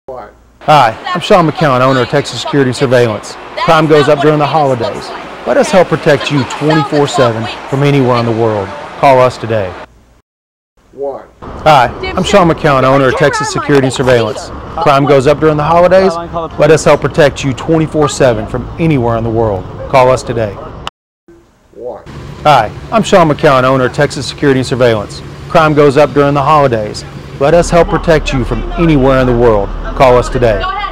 Hi, I'm Sean McCown, owner of Texas Security Surveillance. Crime goes up during the holidays. Let us help protect you 24/7 from anywhere in the world. Call us today. Hi, I'm Sean McCown, owner of Texas Security Surveillance. Crime goes up during the holidays. Let us help protect you 24/7 from anywhere in the world. Call us today. Hi, I'm Sean McCown, owner of Texas Security Surveillance. Crime goes up during the holidays. Let us help protect you from anywhere in the world. Call us today.